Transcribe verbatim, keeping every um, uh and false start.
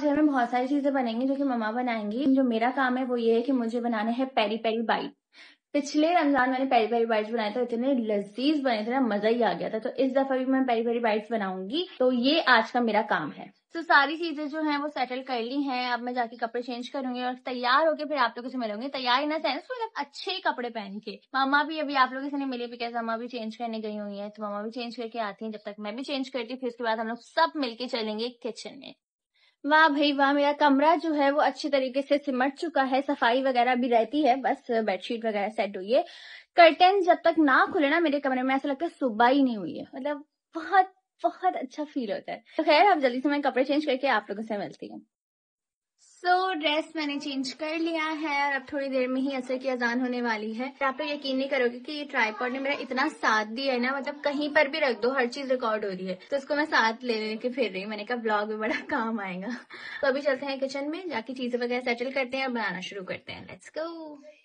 घर में बहुत सारी चीजें बनेंगी जो कि मम्मा बनाएंगी। जो मेरा काम है वो ये है कि मुझे बनाने हैं पेरी पेरी बाइट। पिछले रमजान मैंने पेरी पेरी बाइट्स बनाए थे, इतने लजीज बने थे ना, मजा ही आ गया था। तो इस दफा भी मैं पेरी पेरी बाइट्स बनाऊंगी, तो ये आज का मेरा काम है। तो सारी चीजें जो हैं वो सेटल कर ली हैं। अब मैं जाके कपड़े चेंज करूंगी और तैयार होके फिर आप लोगों से मिलूंगी। तैयार इन सेंस मतलब अच्छे कपड़े पहन के। मामा भी अभी आप लोगों से नहीं मिले बिकॉज मामा भी चेंज करने गई हुई है, तो मामा भी चेंज करके आती है, जब तक मैं भी चेंज करती हूँ। फिर उसके बाद हम लोग सब मिलके चलेंगे किचन में। वाह भाई वाह, मेरा कमरा जो है वो अच्छी तरीके से सिमट चुका है। सफाई वगैरह भी रहती है, बस बेडशीट वगैरह सेट हुई है। कर्टन जब तक ना खुले ना मेरे कमरे में, ऐसा लगता है सुबह ही नहीं हुई है। मतलब बहुत बहुत अच्छा फील होता है। तो खैर अब जल्दी से मैं कपड़े चेंज करके आप लोगों से मिलती हूँ। सो so, ड्रेस मैंने चेंज कर लिया है और अब थोड़ी देर में ही असर की अजान होने वाली है। आप लोग यकीन नहीं करोगे कि ये ट्राइपॉड ने मेरा इतना साथ दिया है ना, मतलब कहीं पर भी रख दो हर चीज रिकॉर्ड हो रही है। तो इसको मैं साथ ले लेके फिर रही हूँ। मैंने कहा ब्लॉग में बड़ा काम आएगा। तो अभी चलते हैं किचन में, जाके चीजें वगैरह सेटल करते हैं और बनाना शुरू करते हैं। लेट्स गो।